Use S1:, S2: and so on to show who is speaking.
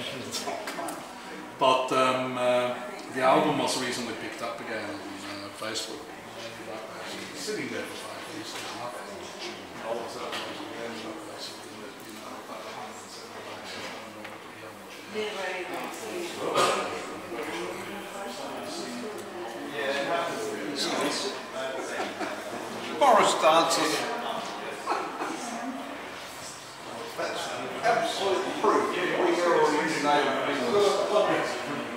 S1: But the album was recently picked up again on Facebook. It's sitting there for 5 years now. All of a sudden,
S2: Morris dancers. That's absolute proof. We are originating business.